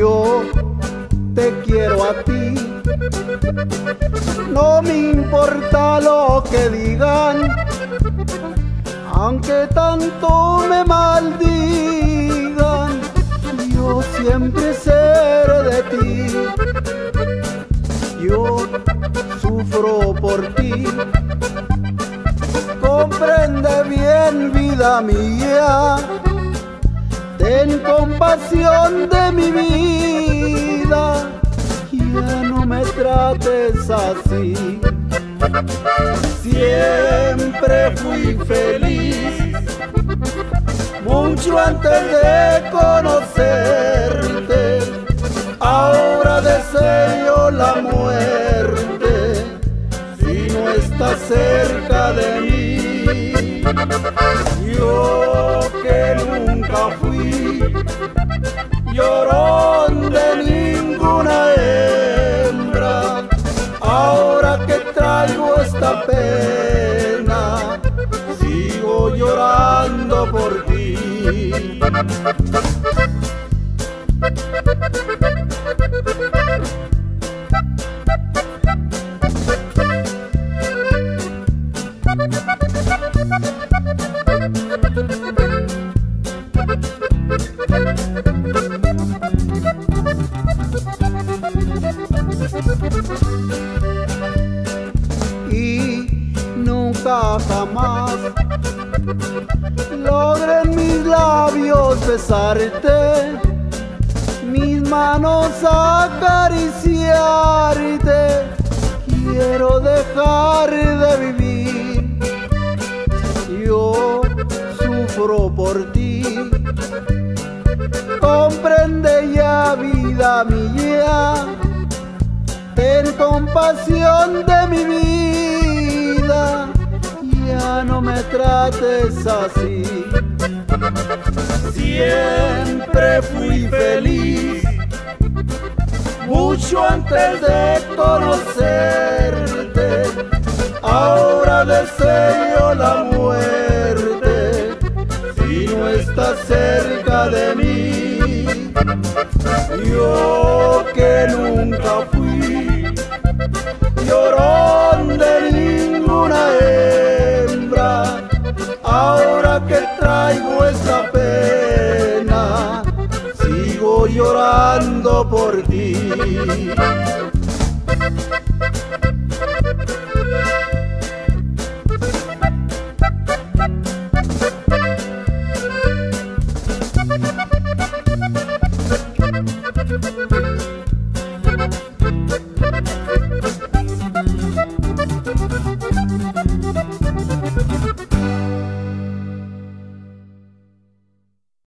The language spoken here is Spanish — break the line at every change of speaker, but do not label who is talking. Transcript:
yo te quiero a ti. No me importa lo que digan, aunque tanto me maldigan, yo siempre seré de ti. Yo sufro por ti. Comprende bien, vida mía, ten compasión de mi vida, ya no me trates así. Siempre fui feliz, mucho antes de conocerte, ahora deseo la muerte si no estás cerca de mí. Yo que nunca fui llorón de ninguna hembra, ahora que traigo esta pena, sigo llorando por ti. Y nunca jamás logré en mis labios besarte, mis manos acariciarte. Quiero dejar de vivir, yo sufro por ti. Comprende ya, vida mía, ten compasión de mi vida, ya no me trates así. Siempre fui feliz, mucho antes de conocerte, ahora deseo la muerte si no estás cerca de mí. Yo que nunca fui llorón de ninguna hembra, ahora que traigo esta pena, sigo llorando por ti.